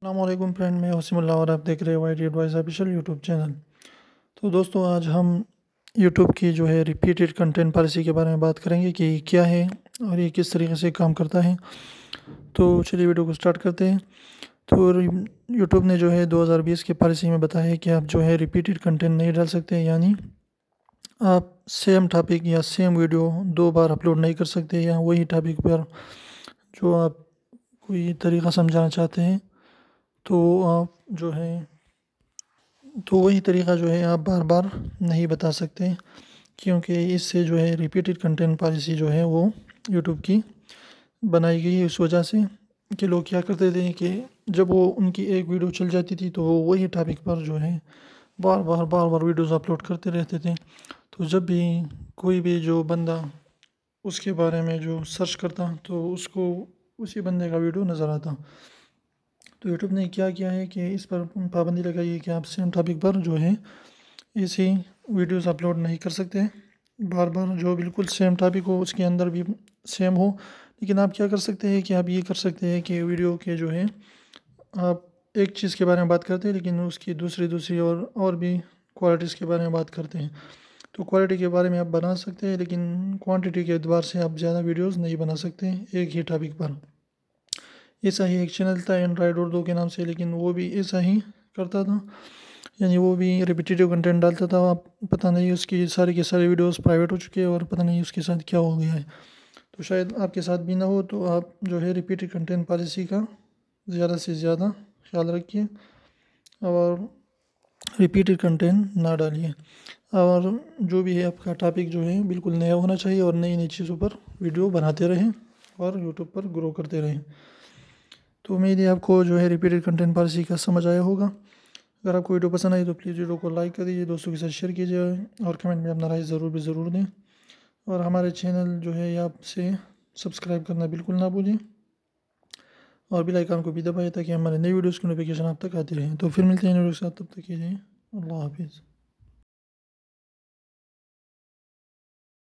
السلام علیکم فرینڈ، میں وسیم اللہ اور آپ دیکھ رہے ہیں YTAdvise آفیشیل یوٹیوب چینل۔ تو دوستو، آج ہم یوٹیوب کی جو ہے ریپیٹڈ کنٹینٹ پالیسی کے بارے میں بات کریں گے کہ کیا ہے اور یہ کس طریقے سے کام کرتا ہے۔ تو چلیے ویڈیو کو سٹارٹ کرتے ہیں۔ تو یوٹیوب نے جو ہے 2020 کے پالیسی میں بتایا ہے کہ آپ جو ہے ریپیٹڈ کنٹینٹ نہیں ڈال سکتے، یعنی آپ سیم ٹاپک یا سیم ویڈیو 2 بار اپلوڈ نہیں کر سکتے، یا وہی ٹاپک پر جو آپ کوئی طریقہ سمجھانا چاہتے ہیں تو آپ جو ہے وہی طریقہ جو ہے آپ بار بار نہیں بتا سکتے، کیونکہ اس سے جو ہے ریپیٹڈ کنٹینٹ پالیسی جو ہے وہ یوٹیوب کی بنائی گئی ہے اس وجہ سے کہ لوگ کیا کرتے تھے کہ جب وہ ان کی ایک ویڈیو چل جاتی تھی تو وہ وہی ٹاپک پر جو ہے بار بار ویڈیوز اپلوڈ کرتے رہتے تھے۔ تو جب بھی کوئی بھی جو بندہ اس کے بارے میں جو سرچ کرتا تو اس کو اسی بندے کا ویڈیو نظر آتا۔ تو یوٹیوب نے کیا ہے کہ اس پر پابندی لگائی ہے کہ آپ سیم ٹاپک پر جو ہے ایسی ویڈیوز اپلوڈ نہیں کر سکتے بار بار، جو بالکل سیم ٹاپک ہو اس کے اندر بھی سیم ہو۔ لیکن آپ کیا کر سکتے ہیں کہ آپ یہ کر سکتے ہیں کہ ویڈیو کے جو ہے آپ ایک چیز کے بارے میں بات کرتے ہیں لیکن اس کی دوسری اور بھی کوالٹیز کے بارے میں بات کرتے ہیں۔ تو کوالٹی کے بارے میں آپ بنا سکتے ہیں، لیکن کوانٹٹی کے اعتبار سے آپ زیادہ ویڈیوز نہیں بنا سکتے ایک ہی ٹاپک پر۔ ایسا ہی ایک چینل تھا اینڈرائڈ اردو کے نام سے، لیکن وہ بھی ایسا ہی کرتا تھا، یعنی وہ بھی ریپیٹیو کنٹینٹ ڈالتا تھا۔ آپ پتہ نہیں اس کی ساری ویڈیوز پرائیویٹ ہو چکے ہیں اور پتہ نہیں اس کے ساتھ کیا ہو گیا ہے۔ تو شاید آپ کے ساتھ بھی نہ ہو، تو آپ جو ہے ریپیٹڈ کنٹینٹ پالیسی کا زیادہ سے زیادہ خیال رکھیے اور ریپیٹڈ کنٹینٹ نہ ڈالیے، اور جو بھی ہے آپ کا ٹاپک جو ہے بالکل نیا ہونا چاہیے، اور نئی چیزوں پر ویڈیو بناتے رہیں اور یوٹیوب پر گرو کرتے رہیں۔ تو امید ہے آپ کو جو ہے ریپیٹڈ کنٹینٹ پالیسی کا سمجھ آیا ہوگا۔ اگر آپ کو ویڈیو پسند آئی تو پلیز ویڈیو کو لائک کر دیجیے، دوستوں کے ساتھ شیئر کیجیے، اور کمنٹ میں اپنا رائے ضرور دیں، اور ہمارے چینل جو ہے آپ سے سبسکرائب کرنا بالکل نہ بھولیں، اور بیل آئیکن کو بھی دبائیں تاکہ ہمارے نئی ویڈیوز کی نوٹیفیکیشن آپ تک آتی رہیں۔ تو پھر ملتے ہیں نئی ویڈیو کے ساتھ، تب تک کے لیے اللہ حافظ۔